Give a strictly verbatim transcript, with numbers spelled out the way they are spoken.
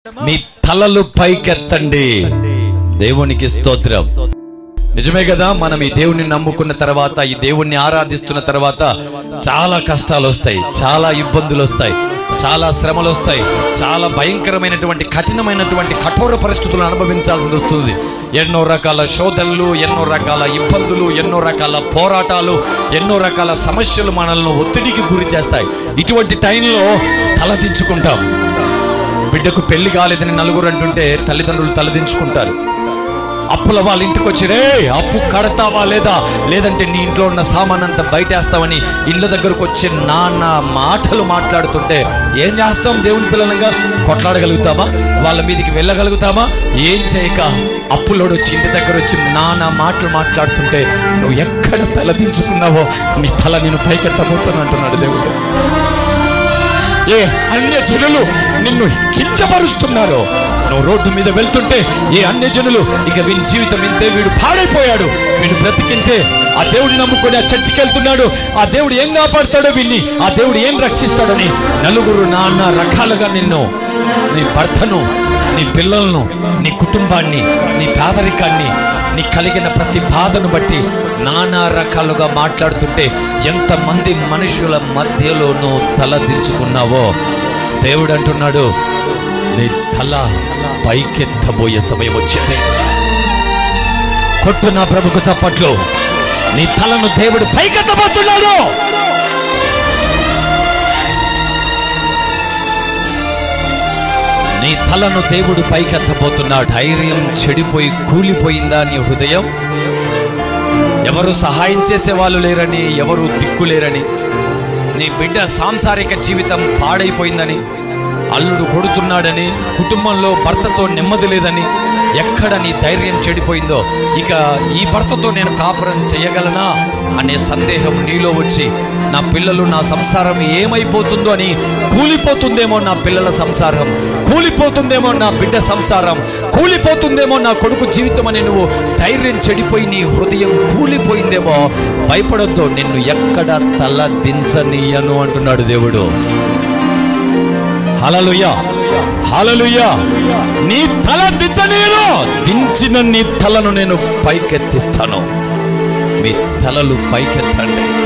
మీ తలలు పైకెత్తండి. దేవునికి స్తోత్రం. నిజమే కదా, మనం ఈ దేవుణ్ణి నమ్ముకున్న తర్వాత, ఈ దేవుణ్ణి ఆరాధిస్తున్న తర్వాత చాలా కష్టాలు వస్తాయి, చాలా ఇబ్బందులు వస్తాయి, చాలా శ్రమలు వస్తాయి, చాలా భయంకరమైనటువంటి కఠినమైనటువంటి కఠోర పరిస్థితులను అనుభవించాల్సి వస్తుంది. ఎన్నో రకాల శోధనలు, ఎన్నో రకాల ఇబ్బందులు, ఎన్నో రకాల పోరాటాలు, ఎన్నో రకాల సమస్యలు మనల్ని ఒత్తిడికి గురి చేస్తాయి. ఇటువంటి టైంలో తలదించుకుంటాం. బిడ్డకు పెళ్లి కాలేదని నలుగురు అంటుంటే తల్లిదండ్రులు తలదించుకుంటారు. అప్పుల వాళ్ళ ఇంటికి వచ్చి, రే అప్పు కడతావా లేదా, లేదంటే నీ ఇంట్లో ఉన్న సామాన్ అంతా బయటేస్తావని ఇళ్ళ దగ్గరకు వచ్చి నాన్న మాటలు మాట్లాడుతుంటే ఏం చేస్తాం? దేవుని పిల్లలంగా కొట్లాడగలుగుతామా? వాళ్ళ మీదకి వెళ్ళగలుగుతామా? ఏం చేయక అప్పులోడు వచ్చి ఇంటి దగ్గర వచ్చి నాన్న మాటలు మాట్లాడుతుంటే నువ్వు ఎక్కడ తలదించుకున్నావో నీ తల నేను పైకెత్తబోతాను అంటున్నాడు దేవుడు. ఏ అన్య జనులు నిన్ను కించపరుస్తున్నారు, నువ్వు రోడ్డు మీద వెళ్తుంటే ఏ అన్య జనులు ఇక వీని జీవితం ఇంతే, వీడు పాడైపోయాడు, వీడు బ్రతికింతే, ఆ దేవుడిని నమ్ముకొని ఆ చర్చికి వెళ్తున్నాడు, ఆ దేవుడు ఏం కాపాడుతాడో వీన్ని, ఆ దేవుడు ఏం రక్షిస్తాడని నలుగురు నాన్న రకాలుగా నిన్ను, నీ భర్తను, నీ పిల్లలను, నీ కుటుంబాన్ని, నీ పేదరికాన్ని, నీ కలిగిన ప్రతి బాధను బట్టి నానా రకాలుగా మాట్లాడుతుంటే ఎంతమంది మనుషుల మధ్యలో నువ్వు తలదించుకున్నావో దేవుడు అంటున్నాడు, నీ తల పైకెత్తబోయే సమయం వచ్చింది. కొట్టు నా ప్రభుకు చప్పట్లు. నీ తలను దేవుడు పైకెత్తబోతున్నాడు. నీ తలను దేవుడు పైకెత్తబోతున్నాడు. ధైర్యం చెడిపోయి కూలిపోయిందా నీ హృదయం? ఎవరు సహాయం చేసే వాళ్ళు లేరని, ఎవరు దిక్కు లేరని, నీ బిడ్డ సాంసారిక జీవితం పాడైపోయిందని, అల్లుడు కొడుతున్నాడని, కుటుంబంలో భర్తతో నెమ్మది లేదని, ఎక్కడ నీ ధైర్యం చెడిపోయిందో, ఇక ఈ భర్తతో నేను కాపురం చేయగలనా అనే సందేహం నీలో వచ్చి, నా పిల్లలు, నా సంసారం ఏమైపోతుందో అని, కూలిపోతుందేమో నా పిల్లల సంసారం, కూలిపోతుందేమో నా బిడ్డ సంసారం, కూలిపోతుందేమో నా కొడుకు జీవితం అని నువ్వు ధైర్యం చెడిపోయి నీ హృదయం కూలిపోయిందేమో, భయపడొద్దు, నిన్ను ఎక్కడ తల దించనీయను అంటున్నాడు దేవుడు. హల్లెలూయా, హల్లెలూయా. నీ తల దించనీయను, దించిన నీ తలను నేను పైకెత్తిస్తాను. మీ తలలు పైకెత్తండి.